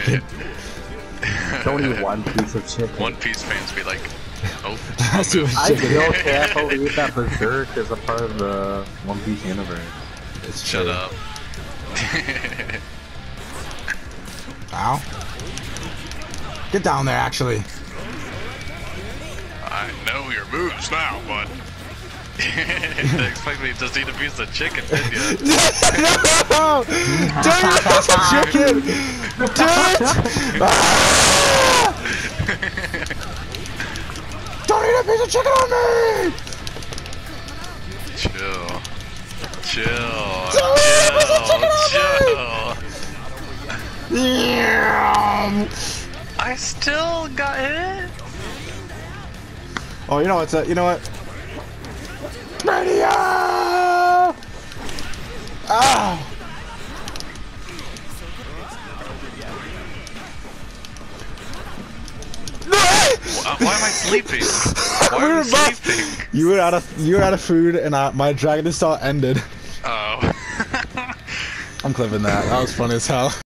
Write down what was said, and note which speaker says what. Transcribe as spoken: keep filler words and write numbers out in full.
Speaker 1: chicken.
Speaker 2: Don't eat one piece of chicken.
Speaker 3: One Piece fans be like, oh.
Speaker 1: That's too much
Speaker 2: I
Speaker 1: chicken.
Speaker 2: feel careful to eat that berserk as a part of the One Piece universe.
Speaker 1: It's
Speaker 3: Shut
Speaker 1: true.
Speaker 3: up.
Speaker 1: Ow. Get down there, actually.
Speaker 3: I know your moves now, but didn't expect me to just eat a piece of chicken, did you?
Speaker 1: No! Don't eat a piece of chicken! Do it! Ah! Don't eat a piece of chicken on me!
Speaker 3: Chill. Chill.
Speaker 1: Don't eat a piece of chicken
Speaker 3: Chill.
Speaker 1: on
Speaker 3: Chill.
Speaker 1: me! Yeah.
Speaker 3: I still got hit.
Speaker 1: Oh, you know what's uh, you know what? Radio! Ah!
Speaker 3: Why, why am I sleeping? Why
Speaker 1: We
Speaker 3: am I
Speaker 1: were both-
Speaker 3: sleeping?
Speaker 1: You were out of you were out of food, and I, my dragon install ended.
Speaker 3: Oh.
Speaker 1: I'm clipping that. That was funny as hell.